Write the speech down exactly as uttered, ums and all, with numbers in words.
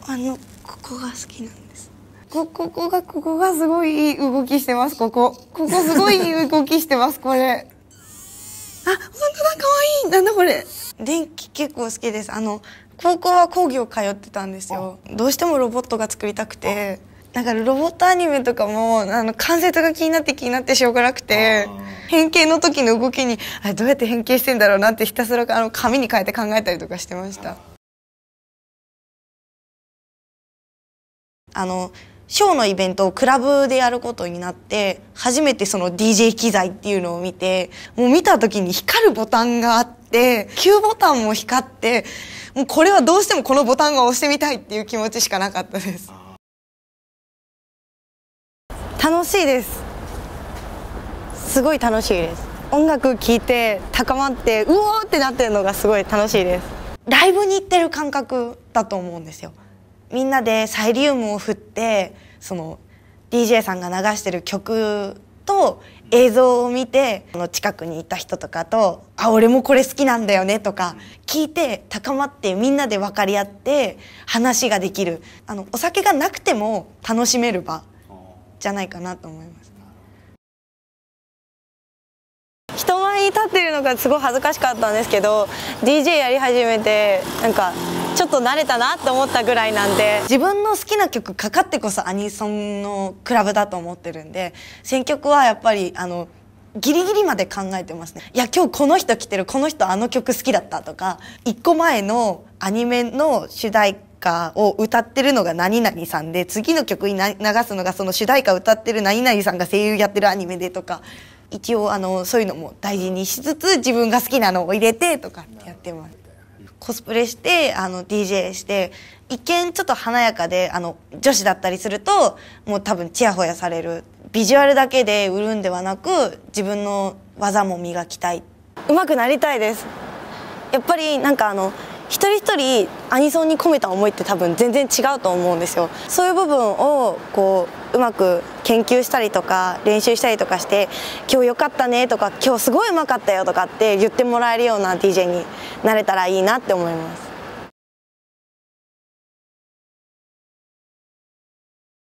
あのここが好きなんです。こここがここがすごいいい動きしてます。ここここすごいいい動きしてます。これあ、本当だ、可愛い。なんだこれ。電気結構好きです。あの高校は工業通ってたんですよ。どうしてもロボットが作りたくて、だからロボットアニメとかもあの関節が気になって気になってしょうがなくて、変形の時の動きにあれどうやって変形してんだろうなってひたすらあの紙に変えて考えたりとかしてました。あのショーのイベントをクラブでやることになって初めてその ディージェー 機材っていうのを見て、もう見た時に光るボタンがあってきゅうボタンも光って、もうこれはどうしてもこのボタンが押してみたいっていう気持ちしかなかったです。楽しいです。すごい楽しいです。音楽聴いて高まってうおーってなってるのがすごい楽しいです。ライブに行ってる感覚だと思うんですよ。みんなでサイリウムを振ってその ディージェー さんが流してる曲と映像を見て、その近くにいた人とかと「あ、俺もこれ好きなんだよね」とか聞いて高まってみんなで分かり合って話ができる、あのお酒がなくても楽しめる場じゃないかなと思います。人前に立ってるのがすごい恥ずかしかったんですけど、 ディージェー やり始めてなんかちょっと慣れたなって思ったぐらいなんで、自分の好きな曲かかってこそアニソンのクラブだと思ってるんで、選曲はやっぱりあのギリギリまで考えてますね。いや今日この人来てる、この人あの曲好きだったとか、いっこまえのアニメの主題歌を歌ってるのが何々さんで、次の曲に流すのがその主題歌歌ってる何々さんが声優やってるアニメでとか、一応あのそういうのも大事にしつつ自分が好きなのを入れてとかってやってます。コスプレしてあの ディージェー して一見ちょっと華やかであの女子だったりするともう多分チヤホヤされる。ビジュアルだけで売るんではなく自分の技も磨きたい、上手くなりたいです。やっぱりなんかあの一人一人アニソンに込めた思いって多分全然違うと思うんですよ。そういう部分をこううまく研究したりとか練習したりとかして「今日よかったね」とか「今日すごいうまかったよ」とかって言ってもらえるような ディージェー になれたらいいなって思います。